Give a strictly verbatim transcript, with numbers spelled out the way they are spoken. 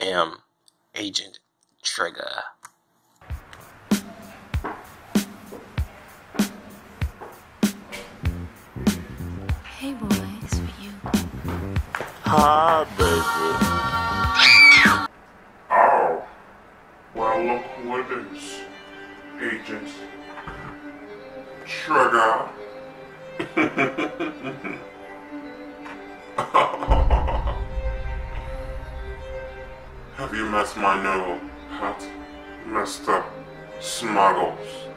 am Agent Trigger. Hey boys, for you. Hi, baby. Oh, well, look who it is. Agent Trigger. Have you met my new hot, messed up Smuggles?